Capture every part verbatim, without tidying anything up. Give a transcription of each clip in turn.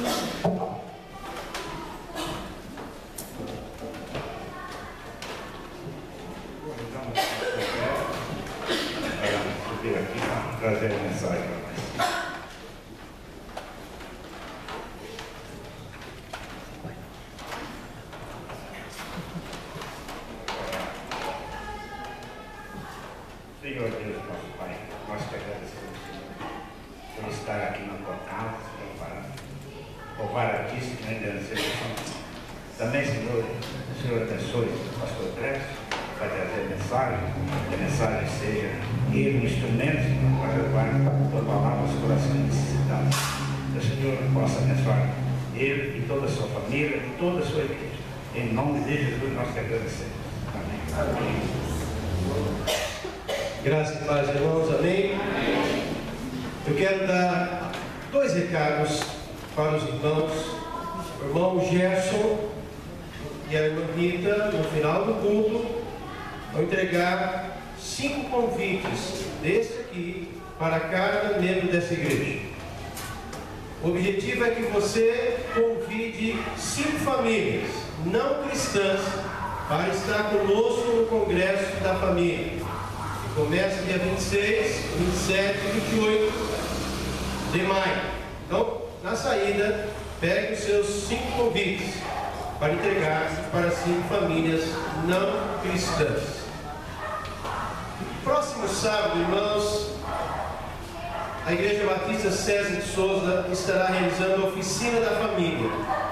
Subir aqui para trazer a mensagem para nós. Senhor Deus, nosso Pai, nós te agradecemos, Senhor, por estar aqui na tua casa, Senhor, para louvar a ti, Senhor, ainda na celebração. Também, Senhor, o Senhor abençoe o pastor Crespo, vai trazer a mensagem, que a mensagem seja ele um instrumento, Senhor, para levar a tua palavra aos corações necessitados. Que o Senhor possa abençoar ele e toda a sua família e toda a sua igreja. Em nome de Jesus, nós te agradecemos. Amém. Amém. Graças e paz, irmãos, amém? Eu quero dar dois recados para os irmãos. O irmão Gerson e a irmã Rita, no final do culto, vão entregar cinco convites desse aqui para cada membro dessa igreja. O objetivo é que você convide cinco famílias não cristãs para estar conosco no Congresso da Família. Começa dia vinte e seis, vinte e sete e vinte e oito de maio. Então, na saída, pegue os seus cinco convites para entregar para cinco famílias não cristãs. Próximo sábado, irmãos, a Igreja Batista César de Souza estará realizando a Oficina da Família.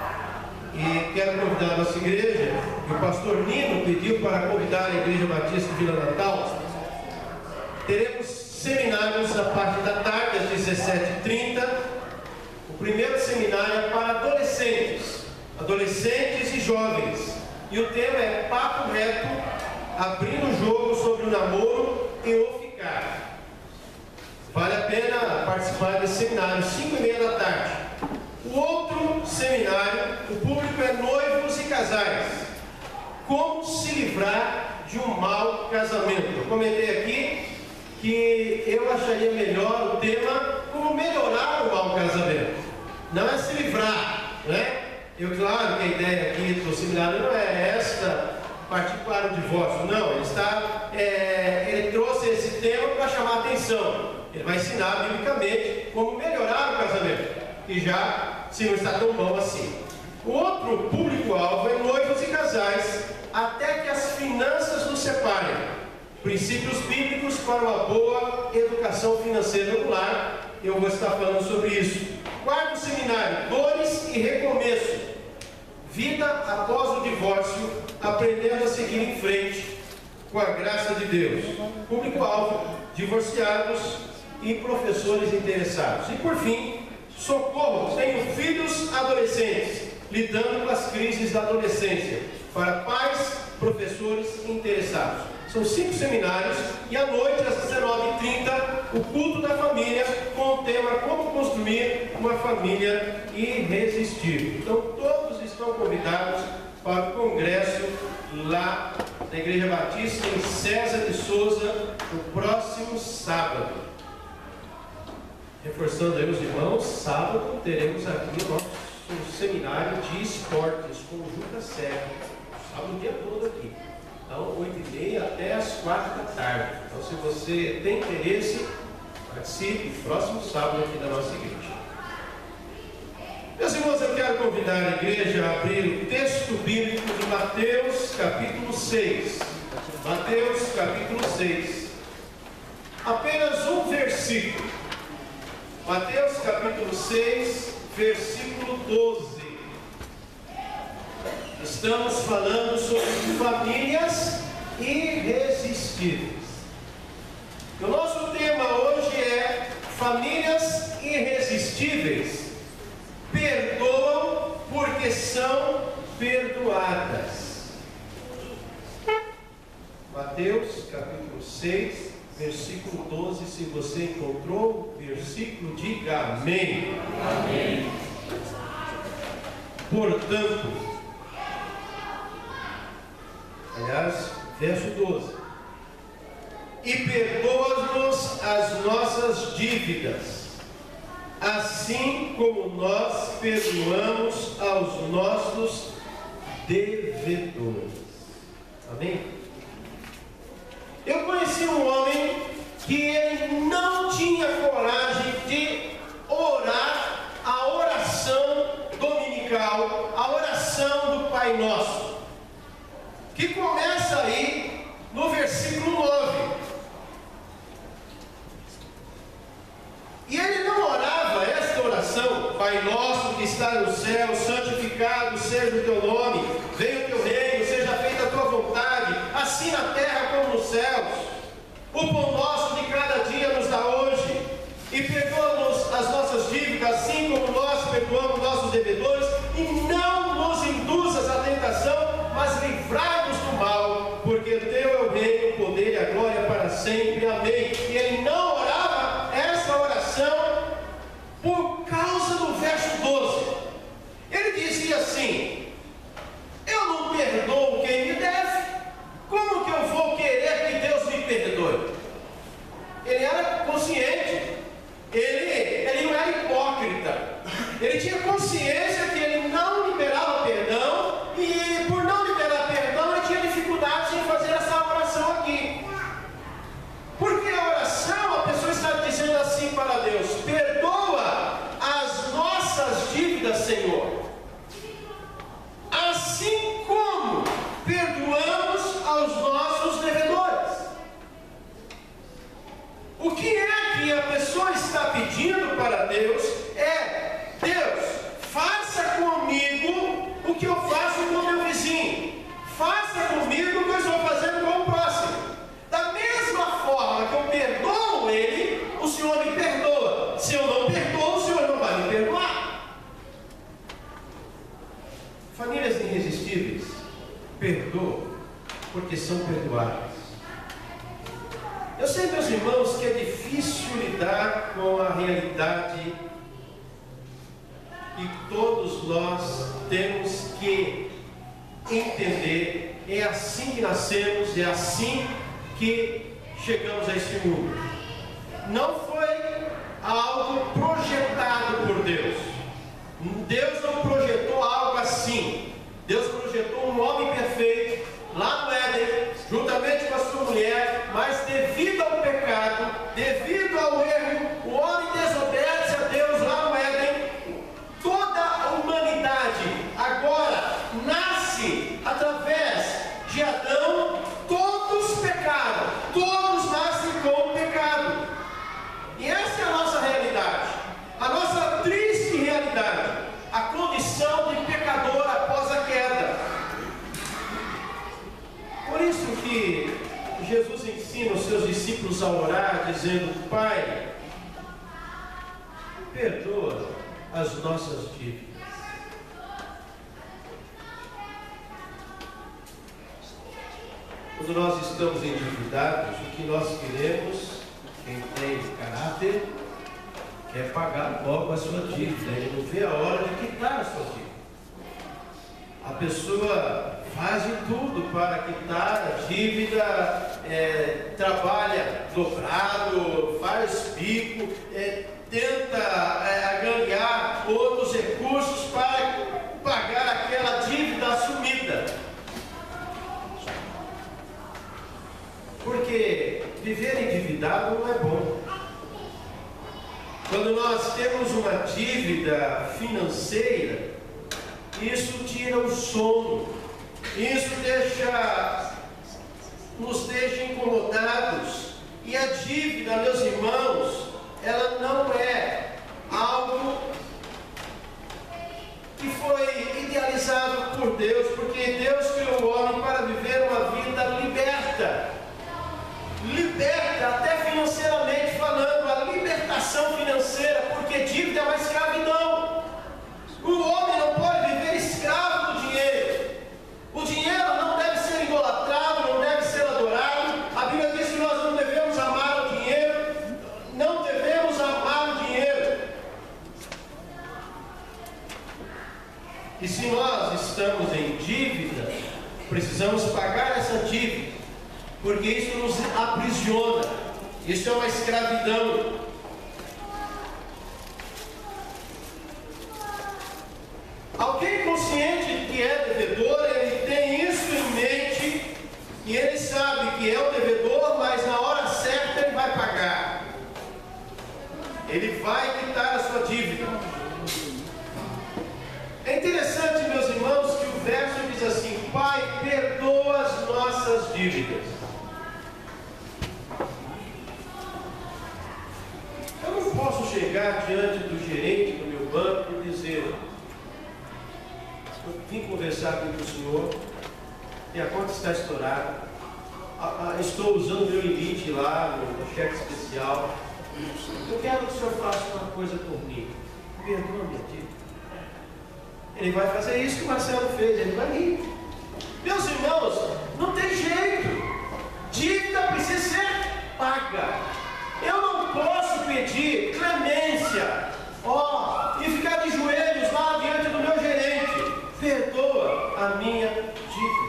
E quero convidar a nossa igreja, que o pastor Nino pediu para convidar a Igreja Batista de Vila Natal. Teremos seminários a parte da tarde, às dezessete e trinta. O primeiro seminário é para adolescentes, adolescentes e jovens. E o tema é Papo Reto, abrindo o jogo sobre o namoro e o ficar. Vale a pena participar desse seminário, cinco e meia da tarde. O outro seminário, o público é noivos e casais. Como se livrar de um mau casamento. Eu comentei aqui que eu acharia melhor o tema como melhorar o mau casamento. Não é se livrar, né? Eu, claro que a ideia aqui do seminário não é esta, partir para o divórcio. Não, ele, está, é, ele trouxe esse tema para chamar a atenção. Ele vai ensinar biblicamente como melhorar o casamento, que já se não está tão bom assim. O outro público-alvo é noivos e casais, até que as finanças nos separem. Princípios bíblicos para uma boa educação financeira no lar. Eu vou estar falando sobre isso. Quarto seminário, dores e recomeço. Vida após o divórcio, aprendendo a seguir em frente com a graça de Deus. Público-alvo, divorciados e professores interessados. E por fim, socorro, tenho filhos adolescentes, lidando com as crises da adolescência, para pais, professores interessados. São cinco seminários e à noite, às dezenove e trinta, o culto da família com o tema Como Construir uma Família Irresistível. Então todos estão convidados para o congresso lá da Igreja Batista em César de Souza, no próximo sábado. Reforçando aí os irmãos, sábado teremos aqui o nosso seminário de esportes com o Juca Serra. Sábado o dia todo aqui. Então, oito e meia até as quatro da tarde. Então, se você tem interesse, participe próximo sábado aqui da nossa igreja. Meus irmãos, eu quero convidar a igreja a abrir o texto bíblico de Mateus, capítulo seis. Mateus, capítulo seis. Apenas um versículo. Mateus, capítulo seis, versículo doze. Estamos falando sobre famílias irresistíveis. O nosso tema hoje é famílias irresistíveis. Perdoam porque são perdoadas. Mateus capítulo seis, versículo doze. Se você encontrou o versículo, diga amém. Amém. Portanto, aliás, verso doze. E perdoa-nos as nossas dívidas, assim como nós perdoamos aos nossos devedores. Amém? Eu conheci um homem que ele não tinha coragem de orar a oração dominical, a oração do Pai Nosso, que começa aí no versículo nove. E ele não orava esta oração: Pai Nosso que está no céu, santificado seja o teu nome, venha o teu reino, seja feita a tua vontade, assim na terra como nos céus. O pão nosso de cada dia nos dá hoje, e perdoa-nos as nossas dívidas, assim como nós perdoamos nossos devedores, e não nos induzas à tentação, mas livrai-nos do mal, porque teu é o reino, o poder e a glória para sempre. Amém. E ele não orava essa oração por causa do verso doze. Ele dizia assim: eu não perdoo quem me deve, como que eu vou querer que Deus me perdoe? Ele era consciente, ele, ele não era hipócrita, ele tinha consciência que ele não liberava perdão, e por não liberar perdão ele tinha dificuldade em fazer essa oração aqui. Porque a oração, a pessoa está dizendo assim para Deus: perdoa as nossas dívidas, Senhor, assim como perdoamos aos nossos devedores. O que é que a pessoa está pedindo para Deus é: Deus, faça comigo o que eu faço com o meu vizinho, faça comigo o que eu estou fazendo com o próximo. Da mesma forma que eu perdoo ele, o Senhor me perdoa. Se eu não perdoo, o Senhor não vai me perdoar. Famílias irresistíveis perdoam porque são perdoadas. Eu sei, meus irmãos, que é difícil lidar com a realidade que todos nós temos que entender. É assim que nascemos, é assim que chegamos a este mundo. Não foi algo projetado por Deus. Deus não projetou algo assim. Deus projetou um homem perfeito lá no Éden, juntamente com a sua mulher, mas devido ao pecado, devido ao erro, o homem desobedece a Deus lá no Éden. Toda a humanidade agora nasce através de Adão. Todos pecaram, todos nascem com o pecado. E essa é a nossa realidade, a nossa triste realidade, a condição de pecador após a queda. Por isso que Jesus ensina os seus discípulos a orar, dizendo: Pai, perdoa as nossas dívidas. Quando nós estamos endividados, o que nós queremos, quem tem caráter, é pagar logo a sua dívida. Ele não vê a hora de quitar a sua dívida. A pessoa faz de tudo para quitar a dívida, é, trabalha dobrado, faz bico, é, tenta é, ganhar outros recursos para pagar aquela dívida assumida. Porque viver endividado não é bom. Quando nós temos uma dívida financeira, isso tira o sono, isso deixa, nos deixa incomodados. E a dívida, meus irmãos, ela não é algo que foi idealizado por Deus, porque Deus criou o homem para viver uma vida liberta. Liberta até financeiramente falando, a libertação financeira, porque dívida é uma escravidão. O homem não pode viver escravo do dinheiro. O dinheiro não deve ser idolatrado, não deve ser adorado. A Bíblia diz que nós não devemos amar o dinheiro, não devemos amar o dinheiro. E se nós estamos em dívida, precisamos pagar essa dívida, porque isso nos aprisiona, isso é uma escravidão. vai quitar a sua dívida. É interessante, meus irmãos, que o verso diz assim: Pai, perdoa as nossas dívidas. Eu não posso chegar diante do gerente do meu banco e dizer: eu vim conversar com o senhor, minha conta está estourada, estou usando o meu limite lá no cheque especial, eu quero que o senhor faça uma coisa por mim, perdoa minha dívida. Ele vai fazer isso que o Marcelo fez, ele vai rir. Meus irmãos, não tem jeito, dívida precisa ser paga. Eu não posso pedir clemência, ó, e ficar de joelhos lá diante do meu gerente. Perdoa a minha dívida.